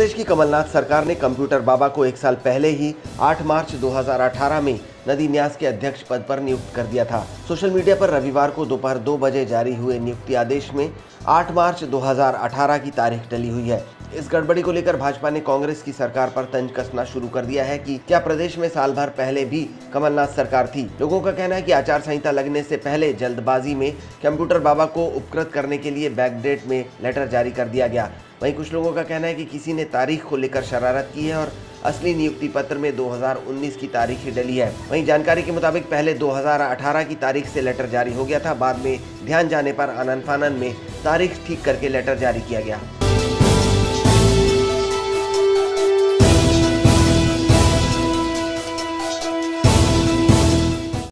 प्रदेश की कमलनाथ सरकार ने कंप्यूटर बाबा को एक साल पहले ही 8 मार्च 2018 में नदी न्यास के अध्यक्ष पद पर नियुक्त कर दिया था। सोशल मीडिया पर रविवार को दोपहर 2 बजे जारी हुए नियुक्ति आदेश में 8 मार्च 2018 की तारीख डली हुई है। इस गड़बड़ी को लेकर भाजपा ने कांग्रेस की सरकार पर तंज कसना शुरू कर दिया है कि क्या प्रदेश में साल भर पहले भी कमलनाथ सरकार थी। लोगों का कहना है कि आचार संहिता लगने से पहले जल्दबाजी में कंप्यूटर बाबा को उपकृत करने के लिए बैकडेट में लेटर जारी कर दिया गया। वहीं कुछ लोगों का कहना है कि किसी ने तारीख को लेकर शरारत की है और असली नियुक्ति पत्र में 2019 की तारीख ही डली है। वहीं जानकारी के मुताबिक पहले 2018 की तारीख से लेटर जारी हो गया था, बाद में ध्यान जाने पर आनन फानन में तारीख ठीक करके लेटर जारी किया गया।